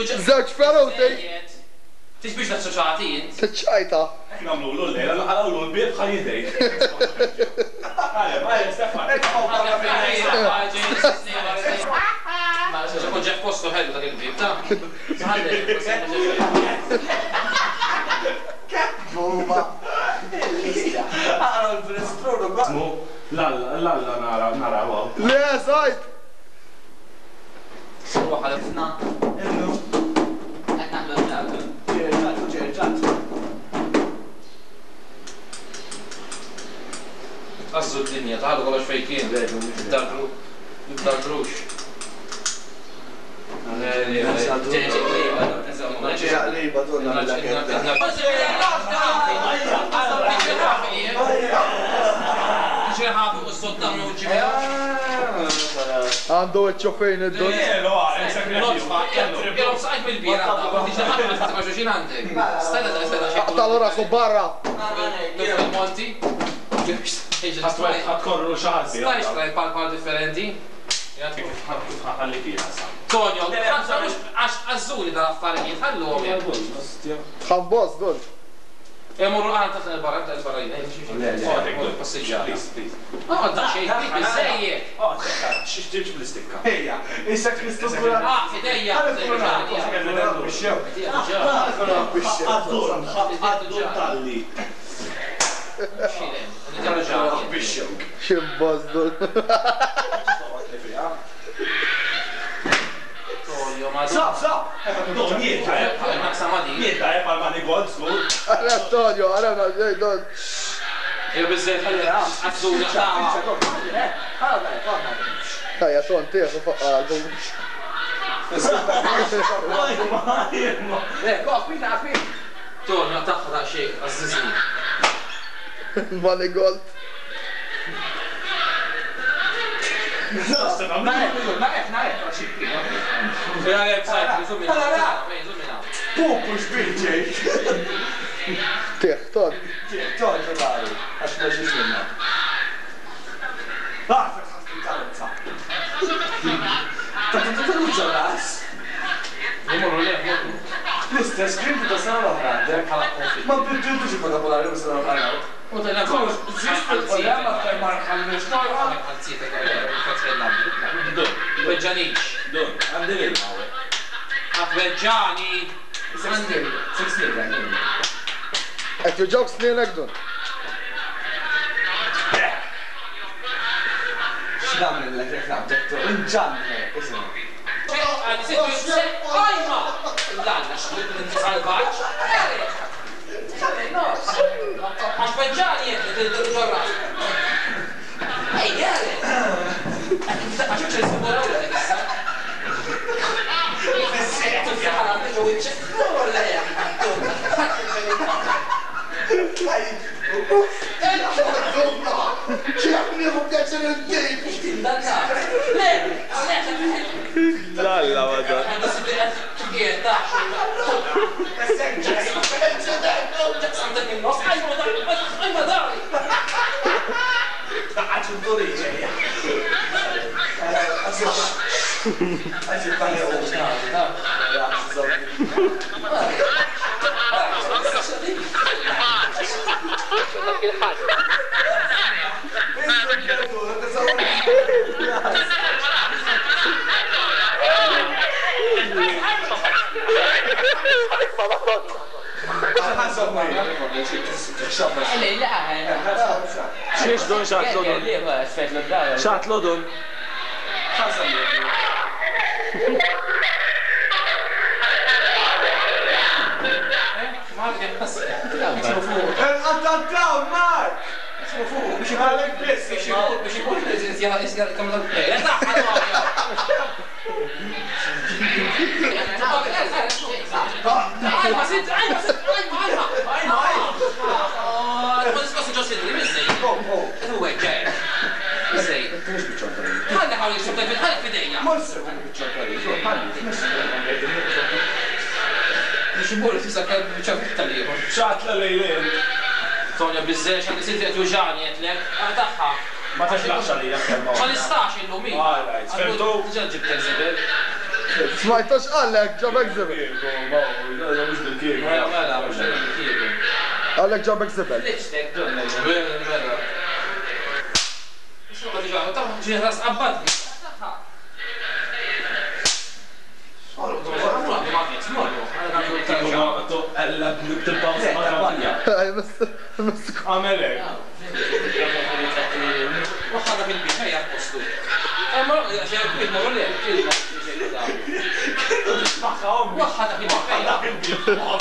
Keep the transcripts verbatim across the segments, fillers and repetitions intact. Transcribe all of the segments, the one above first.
Żewġ feruti. Tix biex naċċaċati jint? Tiċċajta. Namlu l-lejla, naħalaw l-bib ħajidej. Għalja, għalja, Stefan. Ma xaġa kon ġef postu ħellu dak il-bib, ta' Buma. Għara l-finestronu għu. Mu, l-alla nara, nara għaw. Le, sajt. Sruħ għal-fna. Illu. Għet naħlu l-għadu. Ġerġat, ġerġat. Għazzu d-dinja, taħlu għalax fejkien. Jibdardru. Jibdardrux. Ġeħ li badurna l-għaketta. ġeħabu u s-soddamnu ġibja. Għandu ċofejn id-dun. Jgħu sajt mill-bira, għabdi ġeħabu ma ġuġin għandek. Stajda da stajda xeħu. Tal rasu barra. Monti. Għatkorru xaħat. Stajx trajt pal-pal differenti. Għalli fiħa sa. Tonio, għax għazzuli dal-affarijiet, ħallu għom. Xambos dun. Jemurru għan taħt il-barra, taħt il-barra jina. Passagġari. Għadda xej, bizzejje. Xieġġieġ bl-istikka. Ejja, issa Kristofura. Ah, fidejja. Għaddur tal-li. Ximbos dun. Sab, sab! Don jieta, jieta, jepal ma nigod, skur. Għara Antonio, għara ġej dun. Jew bizzejt għazzuli taħwa. Tajja, ton tieħu faqqalbu. Tonio, taħħa ta' xej, għazzizni. Ma nigol. Pupu xbirġej! Tieħ, ton. Ton, ġodari, għax maġiġ minna. Ah, fetħat il-karotza. Ta' ta' ta' ta' ras. Jemurru le, jemurru. L-istess krim ta' sena l-oħra. Ma bidġiltu xie kota polari u sena l-oħra. U ta' la' Kux, zist il-polari ma' ta' marħal nishtorħa. Beġġanix. Don, għandi l-mawe. Beġġani. Six nil, Għet juġawk snienek dun. x'namel l-ek reklam, doktor, inġanne, isma. Għaddi sittu jibse, għajma! L-għanna xħuq n-salvaċ. Għax beġġani jek, t-ġorra. Ej, għare! Għaxu ċessu għorra l-għessa. Fiħara mħiġu wibċe. Lalla, vada. Xiex dun xaħt lodun? Xaħt lodun? Għantantaw, Mark! Biex jiballek biss, Biex jibur, biex jibur, jisgar kamla l-play. Għajma, sitt, għajma, sitt, għajma, għajma, għajma, għajma. Għajma, nisqossi ġossi li mizzej. Għu għek, mizzej. Għalli għawli xubta fil ħalli fidejja. Morse, għu bieċorkari, Biex jibur, tisa kell bieċorkari li jibur. ċat la lejlin. Sonja bizzex, għalli sitt għet uġani għetlek, għadaħħa. Ma tax laħxa li jakkel ma. Ma nistax illum mi. Alright, femtu? Ġan ġib teżibel. Smajtax għallek ġabek zibel. Mela, mela, mux għal-kiegu. Għallek ġabek zibel. Liċtek, donna, mela, mela. Xo għadġa, ta' ġiħras qabbadni. Għamelek. Waħħada fil-bit, ħajja postu. Ma xejn kif ma rolli, waħħada fil-bit, ħajja.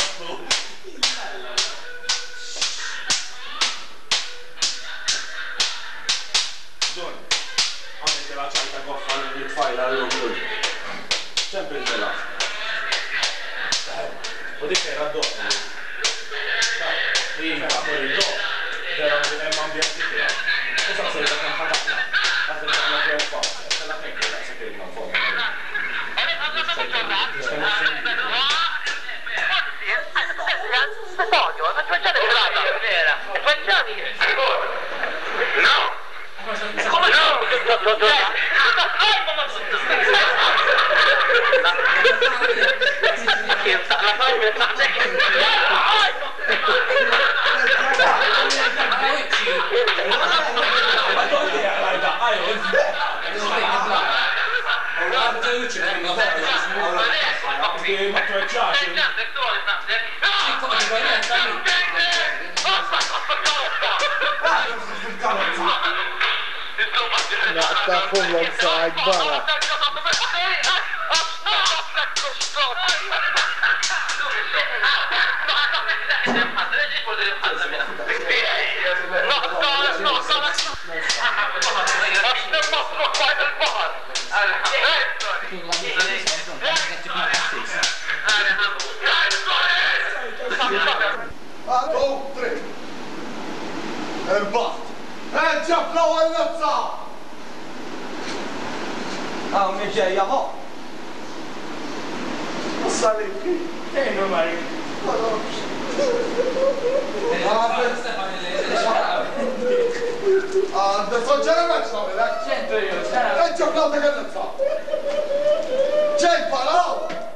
Ġon, għamil tela ċajta għoffa l-tfajla l-lum. ċempil tela. U dik era d-doq. Ija, fuq il-doq. Dera hemm ambjenti tiegħu. U sa sejta kemm ħadatna. Għażel kemm ġew faws. Issa kien kien sa kien ma' fuq. Naqta kullom sa' gbara. Għadu, tri. Il-baħt. Ġab l-ewwel nizza. Għaw meġeja ho. Salinki. Ejnu Mari. Għadda soġġara meċ namilek. ċentru ju, Ġab l-ewwel nizza. ġej paraw.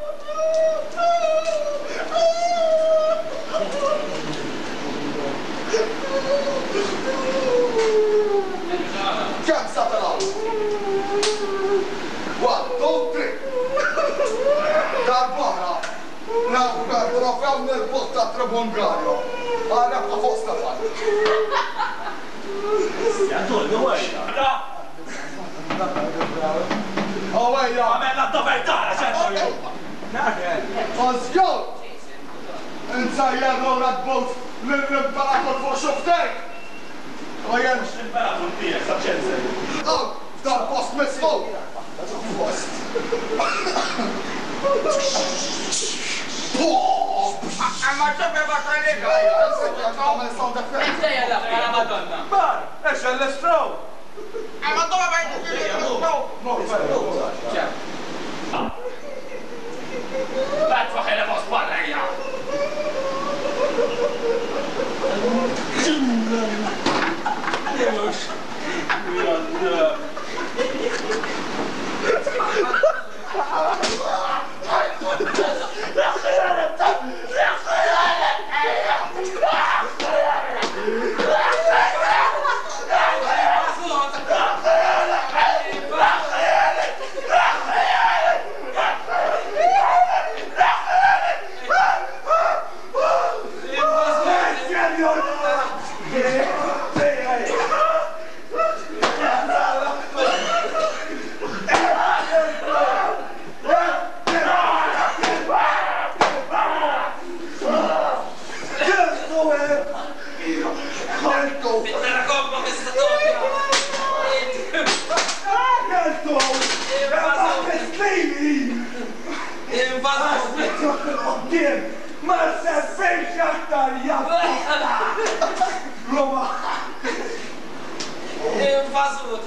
Kem sa taraw? One, two, three. Dal-bahra. Nafgar, trofew nil-bot ta' Trebungarju. Għana ta' fuq Stefan. Jadol, no għajda. Għawajja. Għamella d-dover tara, ċentru ju. Għazjow. Insajjar l-għorat bot l-imperator fuq xuftek. Għajen. L-imperator tijek, saċenze. Oh, f'dar post misfu. Post. Għamma ċabbe batalika. Ejja la, għala Madonna. Bar, eċa l-estrow. Għamma doma bajtu l-estrow. Bat faħela bos barrija. Ma serfejx aktar jabba! Roma! Infażut,